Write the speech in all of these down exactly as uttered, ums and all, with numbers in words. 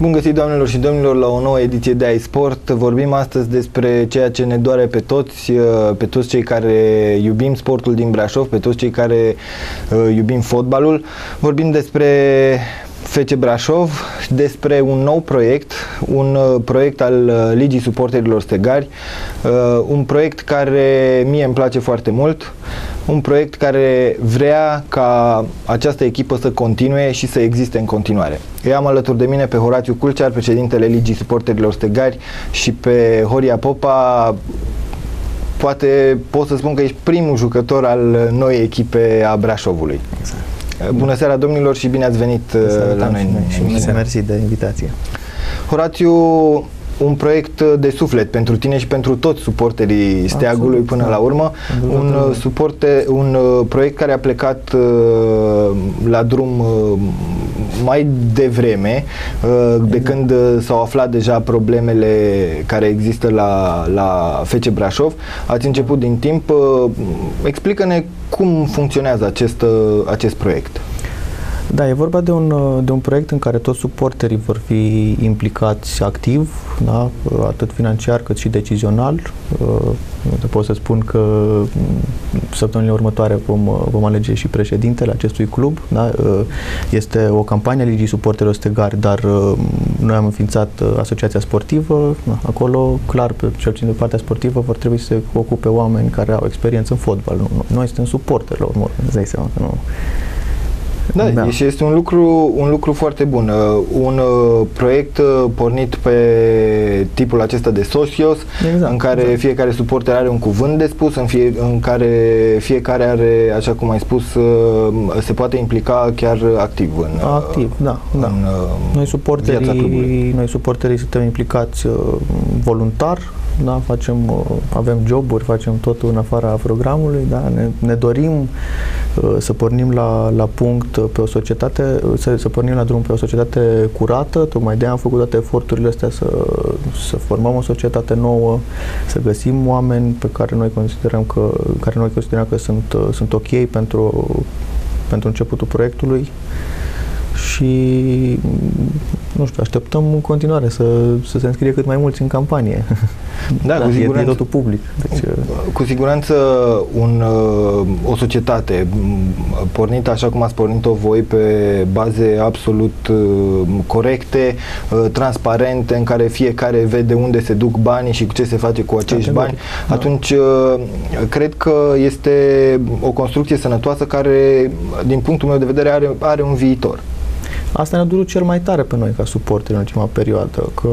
Bun găsit, doamnelor și domnilor, la o nouă ediție de iSport. Vorbim astăzi despre ceea ce ne doare pe toți, pe toți cei care iubim sportul din Brașov, pe toți cei care iubim fotbalul. Vorbim despre F C Brașov, despre un nou proiect, un proiect al Ligii Suporterilor Stegari, un proiect care mie îmi place foarte mult, un proiect care vrea ca această echipă să continue și să existe în continuare. Eu am alături de mine pe Horațiu Culcear, președintele Ligii Suporterilor Stegari, și pe Horia Popa. Poate pot să spun că ești primul jucător al noii echipe a Brașovului. Exact. Bună seara, domnilor, și bine ați venit Salutăm la noi. Și noi. Mersi de invitație. Horațiu, un proiect de suflet pentru tine și pentru toți suporterii Steagului. Absolut, până da. la urmă. Un, suporte, un proiect care a plecat uh, la drum uh, mai devreme, uh, de exact. când s-au aflat deja problemele care există la, la F C Brașov. Ați început din timp. Uh, explică-ne cum funcționează acest, uh, acest proiect. Da, e vorba de un, de un proiect în care toți suporterii vor fi implicați activ, da? Atât financiar cât și decizional. Te pot să spun că săptămânile următoare vom, vom alege și președintele acestui club. Da? Este o campanie a Ligii Suporterilor Stegari, dar noi am înființat asociația sportivă. Da? Acolo, clar, pe cel puțin de partea sportivă, vor trebui să se ocupe oameni care au experiență în fotbal. Noi suntem suporteri, la urmă, îți dai seama că nu... Da, da, și este un lucru, un lucru foarte bun. Un uh, proiect uh, pornit pe tipul acesta de socios, exact, în care exact. fiecare suporter are un cuvânt de spus, în, fie, în care fiecare are, așa cum ai spus, uh, se poate implica chiar activ în Activ, da, în, da. Uh, noi suporterii, noi suporterii suntem implicați uh, voluntar. Da, facem, avem joburi, facem totul în afara programului, da, ne, ne dorim uh, să pornim la, la punct pe o societate, să, să pornim la drum pe o societate curată, tocmai de-aia am făcut toate eforturile astea să, să formăm o societate nouă, să găsim oameni pe care noi considerăm că, care noi considerăm că sunt, uh, sunt ok pentru, pentru începutul proiectului. Și, nu știu, așteptăm în continuare să, să se înscrie cât mai mulți în campanie. Da, da, cu siguranță. E totul public. Deci, cu siguranță un, o societate pornită așa cum ați pornit-o voi, pe baze absolut corecte, transparente, în care fiecare vede unde se duc banii și ce se face cu acești bani, da. atunci cred că este o construcție sănătoasă care, din punctul meu de vedere, are, are un viitor. Asta ne-a durut cel mai tare pe noi ca suporteri în ultima perioadă, că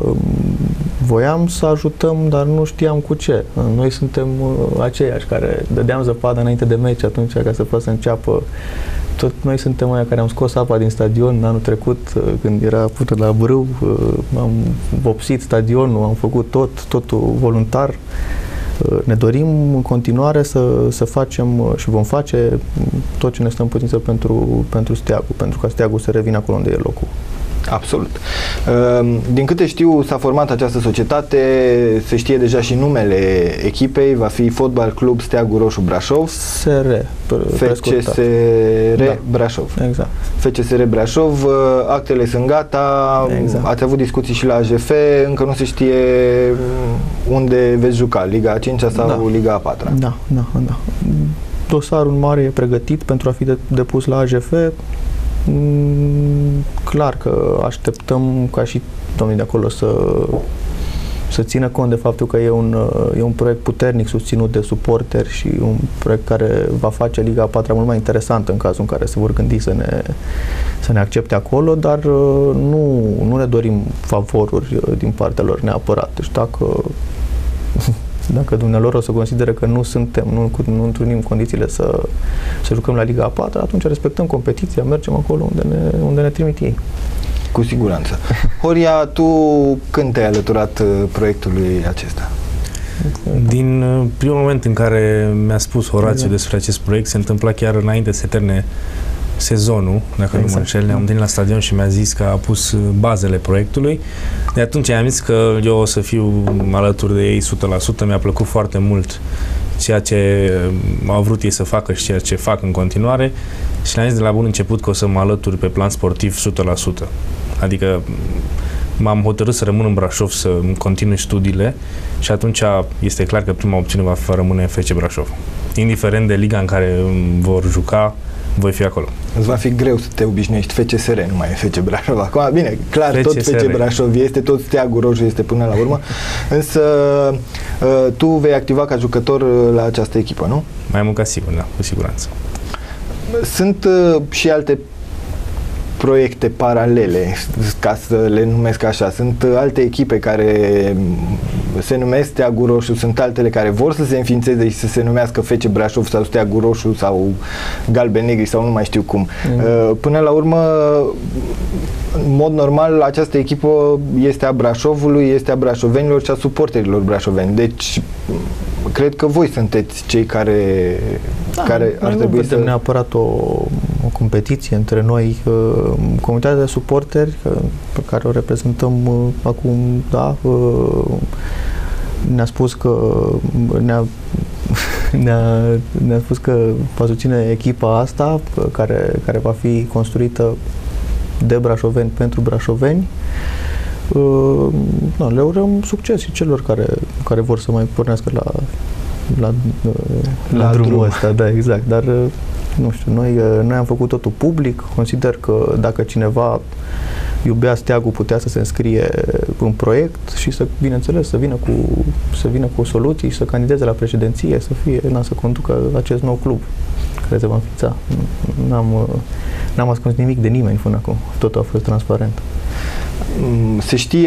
voiam să ajutăm, dar nu știam cu ce. Noi suntem aceiași care dădeam zăpadă înainte de meci atunci ca să poată să înceapă. Tot noi suntem aia care am scos apa din stadion anul trecut, când era pută la brâu, am vopsit stadionul, am făcut tot, totul voluntar. Ne dorim în continuare să, să facem și vom face tot ce ne stă în putință pentru, pentru Steagul, pentru ca Steagul să revină acolo unde e locul. Absolut. Din câte știu, s-a format această societate, se știe deja și numele echipei, va fi Fotbal Club Steagul Roșu Brașov. S R. F C S R da. Brașov. Exact. F C S R Brașov, actele sunt gata, exact. Ați avut discuții și la A J F, încă nu se știe unde veți juca, Liga a cincea sau da. Liga a patra. Da, da, da. Dosarul mare e pregătit pentru a fi depus la A J F. Clar că așteptăm ca și domnii de acolo să, să țină cont de faptul că e un, e un proiect puternic susținut de suporteri și un proiect care va face Liga a patra mult mai interesantă în cazul în care se vor gândi să ne, să ne accepte acolo, dar nu, nu ne dorim favoruri din partea lor neapărat. Deci dacă Dacă dumnealor o să consideră că nu suntem, nu, nu întrunim condițiile să, să jucăm la Liga a patra, atunci respectăm competiția, mergem acolo unde ne, unde ne trimit ei. Cu siguranță. Horia, tu când te-ai alăturat proiectului acesta? Din primul moment în care mi-a spus Horațiu despre acest proiect, se întâmpla chiar înainte să se termine sezonul, dacă exact. nu mă înșel, ne-am întâlnit la stadion și mi-a zis că a pus bazele proiectului. De atunci am zis că eu o să fiu alături de ei o sută la sută, mi-a plăcut foarte mult ceea ce au vrut ei să facă și ceea ce fac în continuare și le-am zis de la bun început că o să mă alătur pe plan sportiv o sută la sută. Adică m-am hotărât să rămân în Brașov, să continui studiile și atunci este clar că prima opțiune va fi să rămâne F C Brașov. Indiferent de liga în care vor juca, voi fi acolo. Îți va fi greu să te obișnuiești F C S R, nu mai e F C Brașov. Acum, bine, clar, F C S R. tot F C Brașov este, tot Steagul Roșu este până la urmă, însă tu vei activa ca jucător la această echipă, nu? Mai mult ca sigur, da, cu siguranță. Sunt și alte proiecte paralele, ca să le numesc așa. Sunt alte echipe care se numesc Steagul Roșu, sunt altele care vor să se înființeze și să se numească F C Brașov sau Steagul Roșu sau Galben-Negri sau nu mai știu cum. Mm. Până la urmă, în mod normal, această echipă este a Brașovului, este a brașovenilor și a suporterilor brașoveni. Deci, cred că voi sunteți cei care, da, care ar noi trebui nu vedem să... neapărat o, o competiție între noi, comunitatea de suporteri pe care o reprezentăm acum, da, ne-a spus că ne-a ne-a, ne-a spus că va susține echipa asta care, care va fi construită de brașoveni pentru brașoveni. Uh, no, le urăm succes și celor care, care vor să mai pornească la, la, la, la drumul drum. ăsta, da, exact, dar nu știu, noi, noi am făcut totul public, consider că dacă cineva iubea Steagul, putea să se înscrie în proiect și să, bineînțeles, să vină cu, să vină cu soluții și să candideze la președinție, să fie, na, să conducă acest nou club care se va înființa. N-am, n-am ascuns nimic de nimeni până acum, totul a fost transparent. Se știe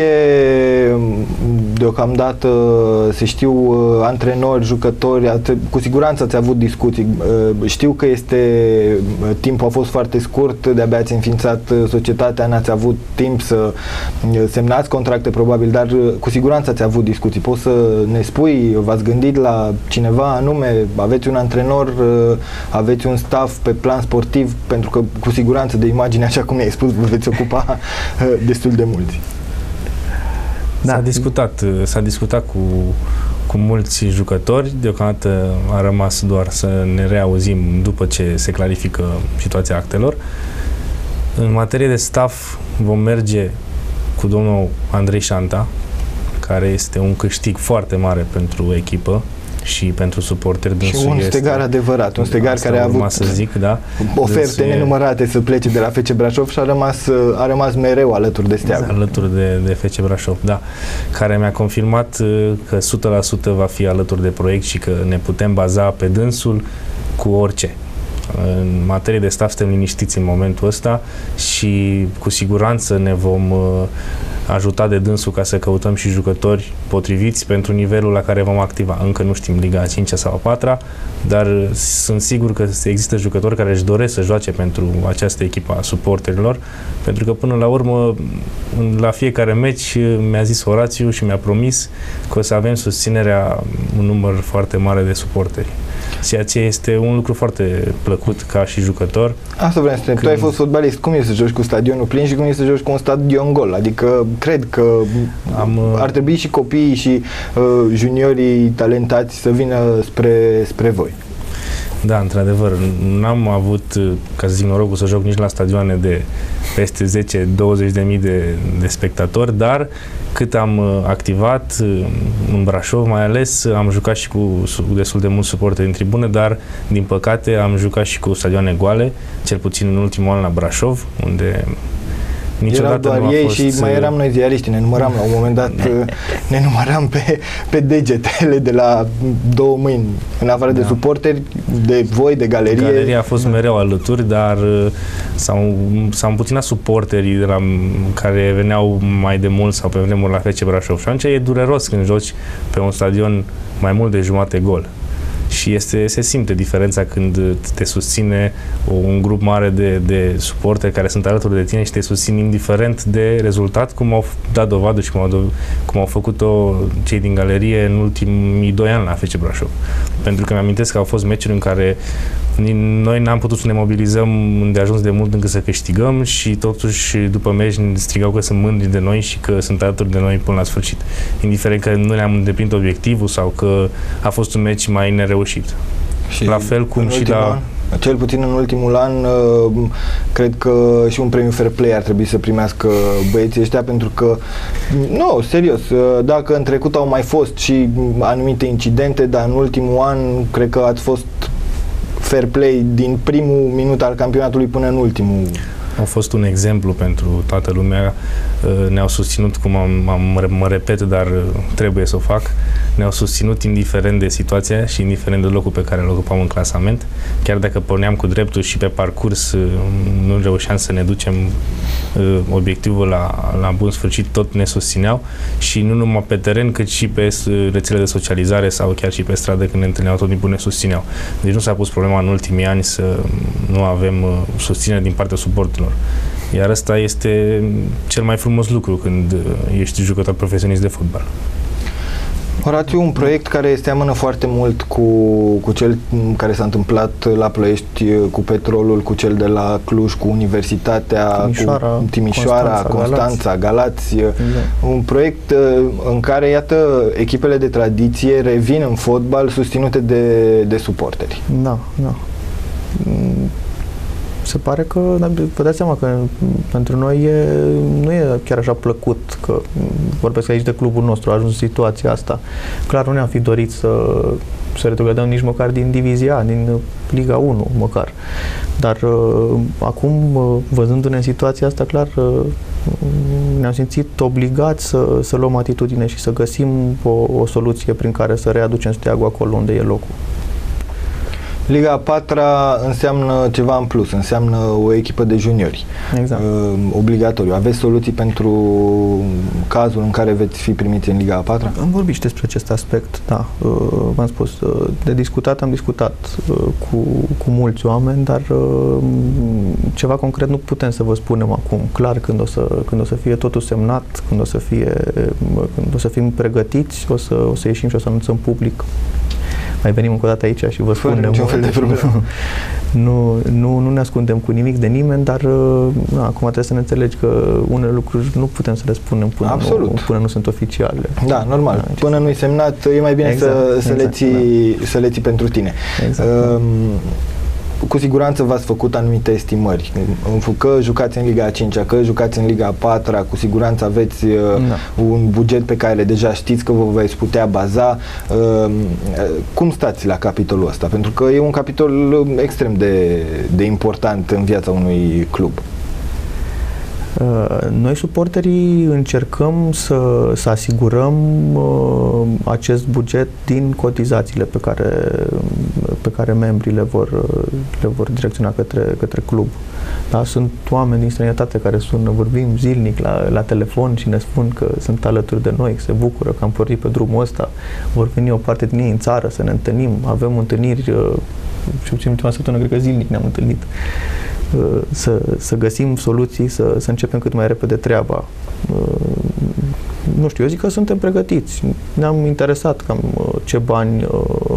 deocamdată, se știu antrenori, jucători, cu siguranță ați avut discuții. Știu că este, timpul a fost foarte scurt, de-abia ați înființat societatea, n-ați avut timp să semnați contracte probabil, dar cu siguranță ați avut discuții. Poți să ne spui, v-ați gândit la cineva anume, aveți un antrenor, aveți un staff pe plan sportiv, pentru că cu siguranță de imagine, așa cum ai spus, vă veți ocupa destul de mulți. Da. S-a discutat, s-a discutat cu, cu mulți jucători, deocamdată a rămas doar să ne reauzim după ce se clarifică situația actelor. În materie de staff vom merge cu domnul Andrei Șanta, care este un câștig foarte mare pentru echipă și pentru suporteri. Și un stegar adevărat, un stegar care a avut să zic, da, oferte nenumărate să plece de la F C Brașov și a rămas, a rămas mereu alături de Steagul. Alături de, de F C Brașov, da, care mi-a confirmat că o sută la sută va fi alături de proiect și că ne putem baza pe dânsul cu orice. În materie de staff suntem liniștiți în momentul ăsta și cu siguranță ne vom ajuta de dânsul ca să căutăm și jucători potriviți pentru nivelul la care vom activa. Încă nu știm Liga a cincea sau a patra, dar sunt sigur că există jucători care își doresc să joace pentru această echipă a suporterilor, pentru că până la urmă, la fiecare meci mi-a zis Horațiu și mi-a promis că o să avem susținerea un număr foarte mare de suporteri. Ceea ce este un lucru foarte plăcut ca și jucător. Asta vreau să te întreb. Tu ai fost fotbalist. Cum e să joci cu stadionul plin și cum e să joci cu un stadion gol? Adică cred că Am, ar trebui și copiii și uh, juniorii talentați să vină spre, spre voi. Da, într-adevăr. N-am avut, ca să zic, norocul să joc nici la stadioane de peste zece douăzeci de mii de, de spectatori, dar cât am activat în Brașov, mai ales, am jucat și cu destul de mulți suporteri în tribune, dar, din păcate, am jucat și cu stadioane goale, cel puțin în ultimul an la Brașov, unde niciodată erau doar ei fost... și mai eram noi ziariști, ne număram la un moment dat, ne număram pe, pe degetele de la două mâini, în afară da. de suporteri, de voi, de galerie. Galeria a fost da. mereu alături, dar s-au, s-au împuținat suporterii de la, care veneau mai de mult sau pe vremuri la F C Brașov. Și atunci e dureros când joci pe un stadion mai mult de jumate gol. Și este, se simte diferența când te susține un grup mare de, de suporteri care sunt alături de tine și te susțin indiferent de rezultat, cum au dat dovadă și cum au, cum au făcut-o cei din galerie în ultimii doi ani la F C Brașov. Pentru că mi-amintesc că au fost meciuri în care noi n-am putut să ne mobilizăm de ajuns de mult încât să câștigăm și totuși după meci ne strigau că sunt mândri de noi și că sunt alături de noi până la sfârșit. Indiferent că nu ne-am îndeplinit obiectivul sau că a fost un meci mai nereușit. Și la fel cum și la, Cel puțin în ultimul an, cred că și un premiu Fair Play ar trebui să primească băieții ăștia, pentru că, nu, serios, dacă în trecut au mai fost și anumite incidente, dar în ultimul an cred că ați fost fair play din primul minut al campionatului până în ultimul. Au fost un exemplu pentru toată lumea, ne-au susținut, cum am, am, mă repet, dar trebuie să o fac, ne-au susținut indiferent de situația și indiferent de locul pe care îl ocupam în clasament. Chiar dacă porneam cu dreptul și pe parcurs nu reușeam să ne ducem obiectivul la, la bun sfârșit, tot ne susțineau și nu numai pe teren, cât și pe rețele de socializare sau chiar și pe stradă, când ne întâlneau, tot timpul ne susțineau. Deci nu s-a pus problema în ultimii ani să nu avem susținere din partea suporterilor. Iar ăsta este cel mai frumos lucru când ești jucător profesionist de fotbal. Horațiu, un proiect care seamănă foarte mult cu, cu cel care s-a întâmplat la Ploiești, cu Petrolul, cu cel de la Cluj, cu Universitatea, Timișoara, cu Timișoara, Constanța, Constanța, Galați. Galați. Da. Un proiect în care, iată, echipele de tradiție revin în fotbal susținute de, de suporteri. Da, da. Se pare că, vă dați seama că pentru noi e, nu e chiar așa plăcut, că vorbesc aici de clubul nostru, a ajuns în situația asta. Clar, nu ne-am fi dorit să, să retrogradăm nici măcar din Divizia A, din Liga unu, măcar. Dar acum, văzându-ne în situația asta, clar, ne-am simțit obligați să, să luăm atitudine și să găsim o, o soluție prin care să readucem Steagul acolo unde e locul. Liga a patra înseamnă ceva în plus, înseamnă o echipă de juniori. Exact. Uh, obligatoriu. Aveți soluții pentru cazul în care veți fi primiți în Liga a patra? Am vorbit și despre acest aspect, da. Uh, v-am spus, uh, de discutat am discutat uh, cu, cu mulți oameni, dar uh, ceva concret nu putem să vă spunem acum. Clar, când o să, când o să fie totul semnat, când o să fie, când o să fim pregătiți, o să, o să ieșim și o să anunțăm public. Mai venim încă o dată aici și vă Fără spunem. niciun fel de problemă. nu, nu, nu ne ascundem cu nimic de nimeni, dar na, acum trebuie să ne înțelegi că unele lucruri nu putem să le spunem până, nu, până nu sunt oficiale. Da, normal. Da, până nu-i semnat, e mai bine exact, să, să, exact, le ții, da. să le ții pentru tine. Exact, um, cu siguranță v-ați făcut anumite estimări. Că jucați în Liga a cincea, că jucați în Liga a patra, cu siguranță aveți da. un buget pe care deja știți că vă veți putea baza. Cum stați la capitolul ăsta? Pentru că e un capitol extrem de, de important în viața unui club. Noi, suporterii, încercăm să, să asigurăm uh, acest buget din cotizațiile pe care, pe care membrii le vor, le vor direcționa către, către club. Da? Sunt oameni din străinătate care sună, vorbim zilnic la, la telefon și ne spun că sunt alături de noi, că se bucură că am pornit pe drumul ăsta, vor veni o parte din ei în țară să ne întâlnim, avem întâlniri, uh, și puțin ultima săptămână, cred că zilnic ne-am întâlnit. Să, să găsim soluții, să, să începem cât mai repede treaba. Nu știu, eu zic că suntem pregătiți. Ne-am interesat cam ce bani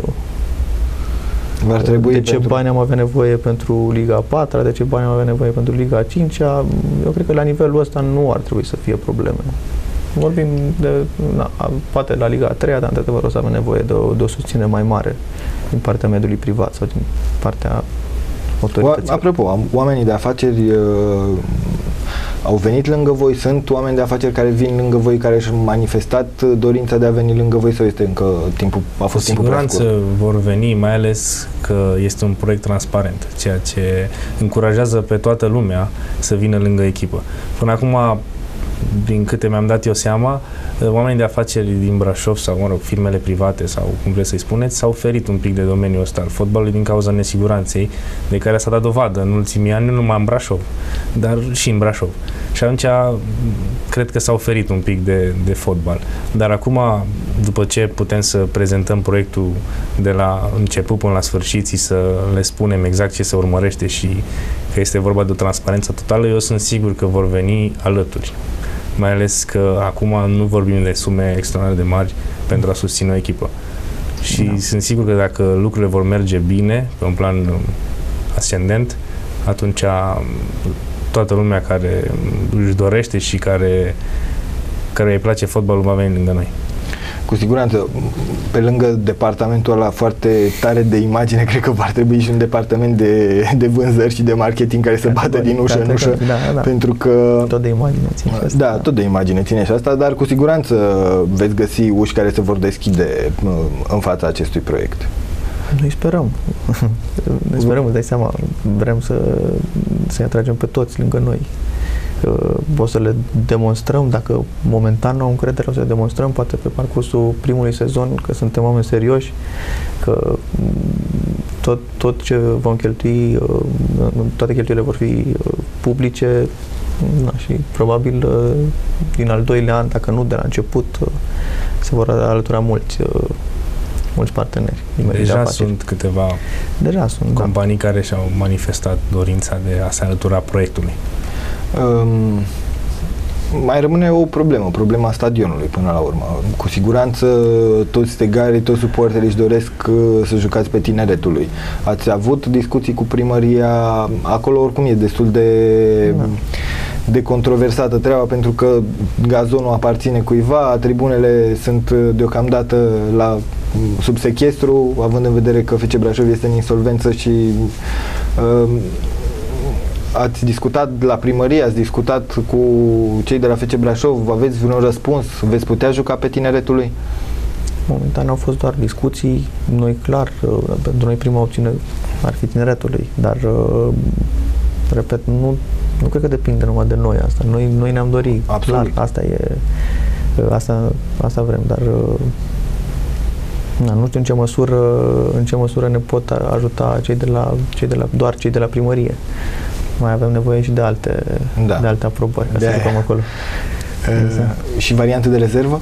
ar trebui de ce pentru... bani am avea nevoie pentru Liga a patra, de ce bani am avea nevoie pentru Liga a cincea. Eu cred că la nivelul ăsta nu ar trebui să fie probleme. Vorbim de, na, poate la Liga a treia, dar într-adevăr o să avem nevoie de o, de o susținere mai mare din partea mediului privat sau din partea autorităților. Apropo, oamenii de afaceri uh, au venit lângă voi, sunt oameni de afaceri care vin lângă voi, care și-au manifestat dorința de a veni lângă voi sau este încă timpul, a fost timpul prea scurt? Cu siguranță vor veni, mai ales că este un proiect transparent, ceea ce încurajează pe toată lumea să vină lângă echipă. Până acum, din câte mi-am dat eu seama, oamenii de afaceri din Brașov sau, mă rog, firmele private sau cum vreți să-i spuneți, s-au ferit un pic de domeniul ăsta al fotbalului din cauza nesiguranței de care s-a dat dovadă în ultimii ani, nu numai în Brașov, dar și în Brașov. Și atunci cred că s-au ferit un pic de, de fotbal. Dar acum, după ce putem să prezentăm proiectul de la început până la sfârșit și să le spunem exact ce se urmărește și că este vorba de o transparență totală, eu sunt sigur că vor veni alături. Mai ales că acum nu vorbim de sume extraordinar de mari pentru a susține o echipă. Și da. sunt sigur că dacă lucrurile vor merge bine, pe un plan ascendent, atunci toată lumea care își dorește și care, care îi place fotbalul va veni lângă noi. cu siguranță, pe lângă departamentul ăla foarte tare de imagine, cred că ar trebui și un departament de, de vânzări și de marketing care să bată din ușă în ușă, da, da. pentru că... Tot de imagine ține și asta. Da, tot de imagine ține și asta, dar cu siguranță veți găsi uși care se vor deschide în fața acestui proiect. Noi sperăm. Noi sperăm, îți dai seama, vrem să, să-i atragem pe toți lângă noi. O să le demonstrăm, dacă momentan nu au încredere, o să le demonstrăm poate pe parcursul primului sezon că suntem oameni serioși, că tot, tot ce vom cheltui, toate cheltuielile vor fi publice, na, și probabil din al doilea an, dacă nu de la început, se vor alătura mulți mulți parteneri. Deja de sunt câteva Deja sunt, companii da. care și-au manifestat dorința de a se alătura proiectului. Um, mai rămâne o problemă, problema stadionului până la urmă. Cu siguranță toți stegarii, toți suporterii își doresc să jucați pe Tineretului. Ați avut discuții cu primăria, acolo oricum e destul de, da. de controversată treaba, pentru că gazonul aparține cuiva, tribunele sunt deocamdată la sub sechestru, având în vedere că F C Brașov este în insolvență și uh, ați discutat la primărie, ați discutat cu cei de la F C Brașov, aveți vreun răspuns? Veți putea juca pe Tineretului? Momentan au fost doar discuții. Noi, clar, pentru noi prima opțiune ar fi Tineretului, dar repet, nu, nu cred că depinde numai de noi asta. Noi, noi ne-am dorit, absolut. Clar, asta e, asta, asta vrem, dar na, nu știu în ce măsură, în ce măsură ne pot ajuta cei de la, cei de la, doar cei de la primărie. Mai avem nevoie și de alte, da. de alte aprobări ca de să jucăm acolo. Uh, exact. Și variante de rezervă?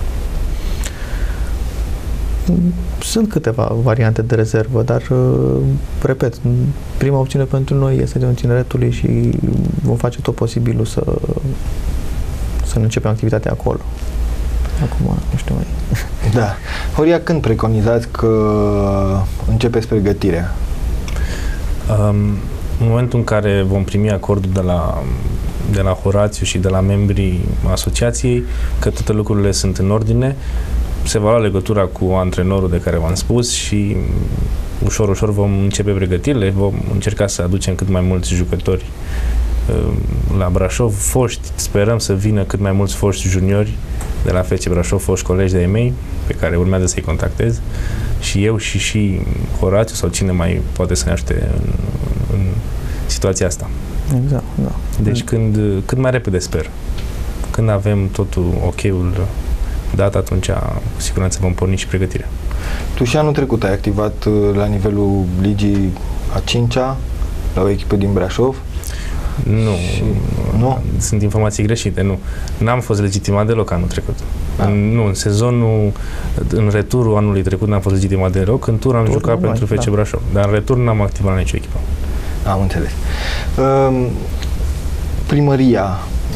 Sunt câteva variante de rezervă, dar, repet, prima opțiune pentru noi este de Tineretului și vom face tot posibilul să, să ne începem activitatea acolo. Acum, nu știu mai... Da. Horia, când preconizați că începeți pregătirea? Um, în momentul în care vom primi acordul de la, de la Horațiu și de la membrii asociației, că toate lucrurile sunt în ordine, se va lua legătura cu antrenorul de care v-am spus și ușor, ușor vom începe pregătirile, vom încerca să aducem cât mai mulți jucători la Brașov, foști, sperăm să vină cât mai mulți foști juniori de la F C Brașov, foști colegi de-ai mei, pe care urmează să-i contactez, și eu și și Horațiu sau cine mai poate să ne ajute în, în situația asta. Exact, da. Deci când, cât mai repede, sper. Când avem totul ok-ul dat, atunci cu siguranță vom porni și pregătirea. Tu și anul trecut ai activat la nivelul ligii a cincea la o echipă din Brașov? Nu, și, nu? Sunt informații greșite, nu. N-am fost legitimat deloc anul trecut. Da. În, nu, în sezonul, în returul anului trecut n-am fost legitimat deloc, în tur am tur jucat pentru F C da. Brașov, dar în retur n-am activat la nicio echipă. Am înțeles. Um, primăria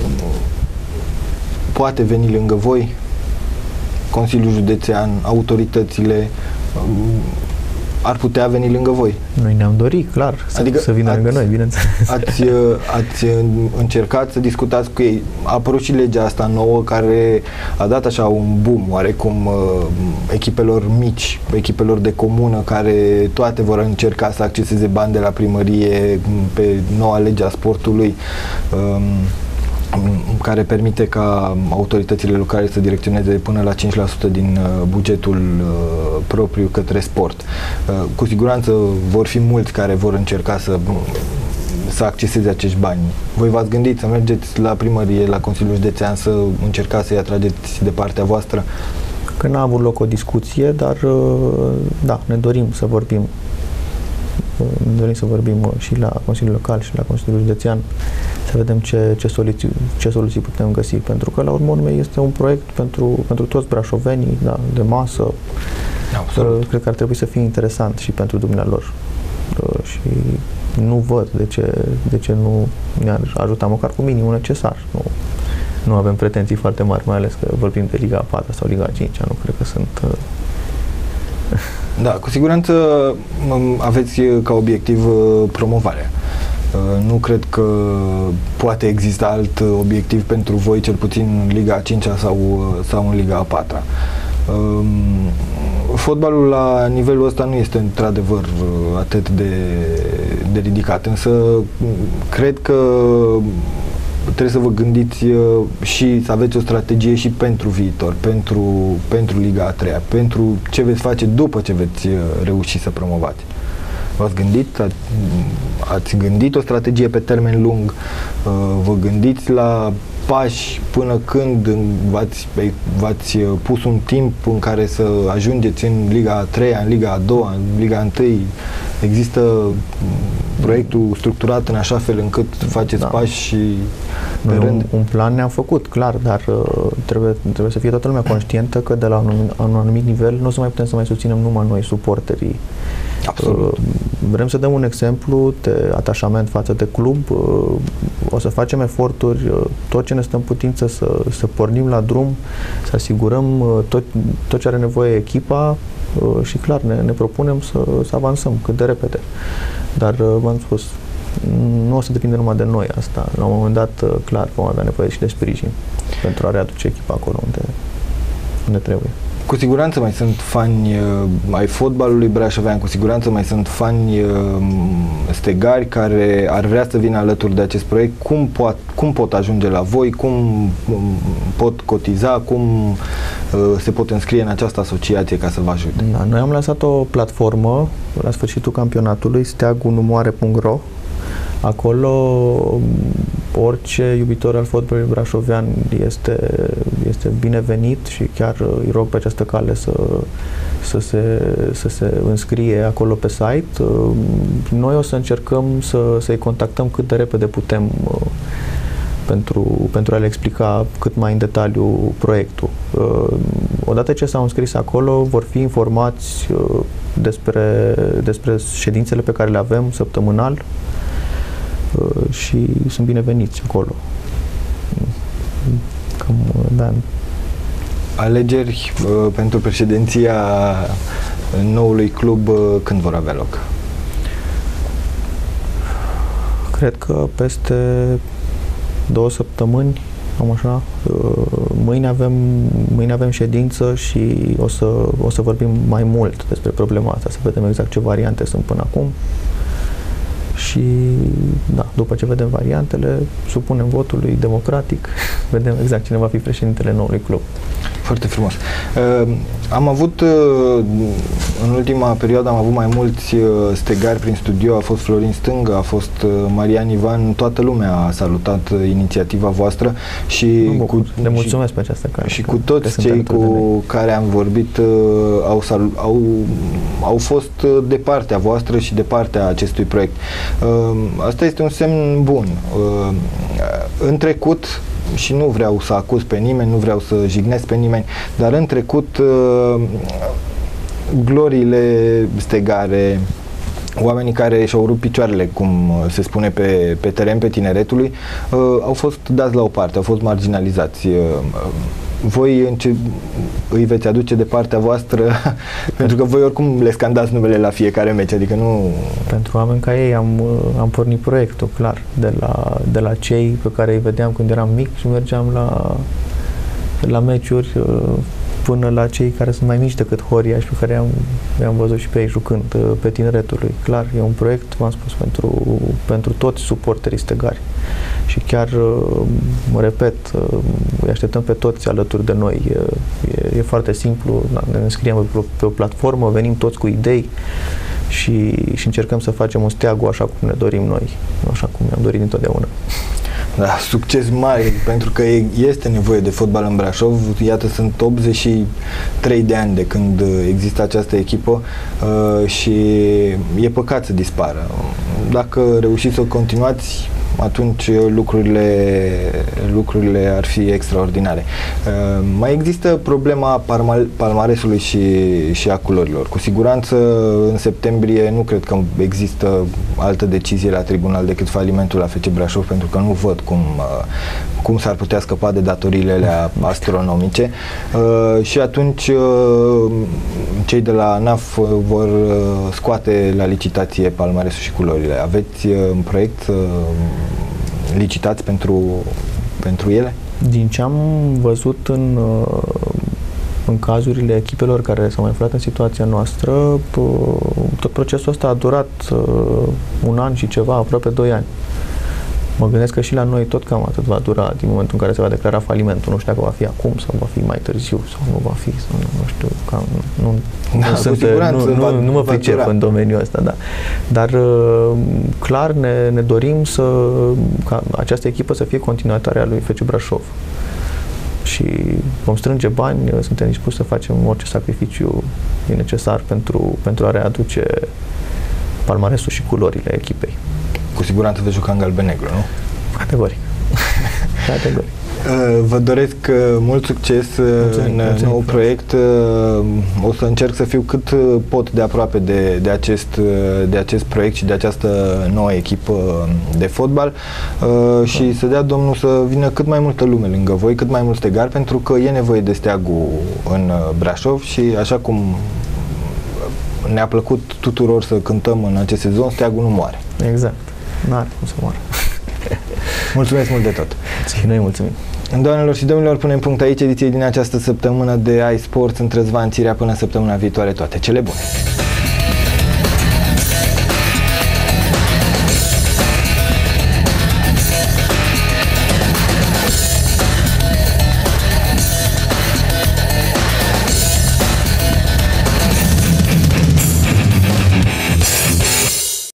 poate veni lângă voi? Consiliul Județean, autoritățile ar putea veni lângă voi? Noi ne-am dorit, clar, să, adică să vină ați, lângă noi, bineînțeles. Ați, ați încercat să discutați cu ei. A apărut și legea asta nouă care a dat așa un boom, oarecum, echipelor mici, echipelor de comună, care toate vor încerca să acceseze bani de la primărie pe noua lege a sportului, care permite ca autoritățile locale să direcționeze până la cinci la sută din bugetul propriu către sport. Cu siguranță vor fi mulți care vor încerca să, să acceseze acești bani. Voi v-ați gândit să mergeți la primărie, la Consiliul Județean, să încercați să-i atrageți de partea voastră? Că n-a avut loc o discuție, dar da, ne dorim să vorbim ne dorim să vorbim și la Consiliul Local și la Consiliul Județean, să vedem ce, ce, soluții, ce soluții putem găsi, pentru că la urmă urmei este un proiect pentru, pentru toți brașovenii, da, de masă. Absolut. Cred că ar trebui să fie interesant și pentru dumnealor. Și nu văd de ce, de ce nu ne-ar ajuta măcar cu minimul necesar. Nu, nu avem pretenții foarte mari, mai ales că vorbim de Liga a patra sau Liga a cincea, nu cred că sunt... Da, cu siguranță aveți ca obiectiv promovarea. Nu cred că poate exista alt obiectiv pentru voi, cel puțin în Liga a cincea sau, sau în Liga a patra. Fotbalul la nivelul ăsta nu este într-adevăr atât de, de ridicat, însă cred că trebuie să vă gândiți și să aveți o strategie și pentru viitor, pentru, pentru Liga a treia, pentru ce veți face după ce veți reuși să promovați. V-ați gândit? Ați gândit o strategie pe termen lung? Vă gândiți la pași până când v-ați, v-ați pus un timp în care să ajungeți în Liga a treia, în Liga a doua, în Liga a întâi? Există proiectul structurat în așa fel încât faceți da. pași și pe Noi rând? Un, un plan ne-am făcut, clar, dar uh, trebuie, trebuie să fie toată lumea conștientă că de la un, un anumit nivel nu o să mai putem să mai susținem numai noi, suporterii. Absolut. Uh, vrem să dăm un exemplu de atașament față de club. Uh, o să facem eforturi, uh, tot ce ne stă în putință să, să pornim la drum, să asigurăm uh, tot, tot ce are nevoie echipa uh, și clar ne, ne propunem să, să avansăm cât de repede. Dar uh, v-am spus, nu o să depinde numai de noi asta. La un moment dat, uh, clar, vom avea nevoie și de sprijin pentru a readuce echipa acolo unde, unde trebuie. Cu siguranță mai sunt fani uh, ai fotbalului brașovean, cu siguranță mai sunt fani uh, stegari care ar vrea să vină alături de acest proiect. Cum pot, cum pot ajunge la voi? Cum um, pot cotiza? Cum uh, se pot înscrie în această asociație ca să vă ajute? Da, noi am lansat o platformă la sfârșitul campionatului, steagunumoare punct ro. Acolo orice iubitor al fotbalului brașovean este, este binevenit și chiar îi rog pe această cale să, să, se, să se înscrie acolo pe site. Noi o să încercăm să, să-i contactăm cât de repede putem pentru, pentru a le explica cât mai în detaliu proiectul. Odată ce s-au înscris acolo, vor fi informați despre, despre ședințele pe care le avem săptămânal și sunt bineveniți acolo. Cam, da. Alegeri uh, pentru președinția noului club uh, când vor avea loc? Cred că peste două săptămâni, am așa, uh, mâine avem, mâine avem ședință și o să, o să vorbim mai mult despre problema asta, să vedem exact ce variante sunt până acum. Și, da, după ce vedem variantele, supunem votului democratic, vedem exact cine va fi președintele noului club. Foarte frumos. Uh, am avut, uh, în ultima perioadă, am avut mai mulți uh, stegari prin studio, a fost Florin Stângă, a fost uh, Marian Ivan, toată lumea a salutat uh, inițiativa voastră și mă cu, le mulțumesc și, pe această cale. Și cu toți cei cu care am vorbit uh, au, salu- au, au fost uh, de partea voastră și de partea acestui proiect. Uh, asta este un semn bun. Uh, în trecut, și nu vreau să acuz pe nimeni, nu vreau să jignesc pe nimeni, dar în trecut uh, gloriile stegare, oamenii care și-au rupt picioarele, cum se spune pe, pe teren, pe tineretului, uh, au fost dați la o parte, au fost marginalizați. Uh, voi înce- îi veți aduce de partea voastră, pentru că voi oricum le scandați numele la fiecare meci, adică nu... Pentru oameni ca ei am, am pornit proiectul, clar, de la, de la cei pe care îi vedeam când eram mic și mergeam la, la meciuri, până la cei care sunt mai mici decât Horia și pe care am, i-am văzut și pe ei jucând pe tineretului. Clar, e un proiect, v-am spus, pentru, pentru toți suporterii stegari. Și chiar, mă repet, îi așteptăm pe toți alături de noi. E, e foarte simplu, ne înscriem pe, pe o platformă, venim toți cu idei și, și încercăm să facem un steagu așa cum ne dorim noi, așa cum ne-am dorit întotdeauna. Da, succes mare, pentru că este nevoie de fotbal în Brașov. Iată, sunt optzeci și trei de ani de când există această echipă uh, și e păcat să dispară. Dacă reușiți să o continuați, atunci lucrurile, lucrurile ar fi extraordinare. Uh, mai există problema palmaresului și, și a culorilor. Cu siguranță, în septembrie, nu cred că există altă decizie la tribunal decât falimentul la F C Brașov, pentru că nu văd cum, uh, cum s-ar putea scăpa de datoriile alea astronomice. Uh, și atunci, uh, cei de la A N A F vor uh, scoate la licitație palmaresul și culorile. Aveți uh, în proiect uh, licitați pentru, pentru ele? Din ce am văzut în, în cazurile echipelor care s-au mai aflat în situația noastră, tot procesul ăsta a durat un an și ceva, aproape doi ani. Mă gândesc că și la noi tot cam atât va dura din momentul în care se va declara falimentul. Nu știu dacă va fi acum sau va fi mai târziu sau nu va fi, sau nu, nu știu, cam nu, da, nu, sunt, nu, nu, va, nu mă pricep în domeniul ăsta, da. Dar clar ne, ne dorim să, ca această echipă să fie continuatoarea lui F C Brașov. Și vom strânge bani, suntem dispuși să facem orice sacrificiu e necesar pentru, pentru a readuce palmaresul și culorile echipei. Cu siguranță veți juca în galben-negru, nu? Categoric. Categoric. Vă doresc mult succes mulțumim, în mulțumim, nou proiect. O să încerc să fiu cât pot de aproape de, de, acest, de acest proiect și de această nouă echipă de fotbal și să dea Domnul să vină cât mai multă lume lângă voi, cât mai mulți stegari, pentru că e nevoie de steagul în Brașov și așa cum ne-a plăcut tuturor să cântăm în acest sezon, steagul nu moare. Exact. N-are cum să moară. Mulțumesc mult de tot. Și noi mulțumim. Doamnelor și domnilor, punem punct aici ediției din această săptămână de iSports. Între Răzvan Țirea, până săptămâna viitoare, toate cele bune!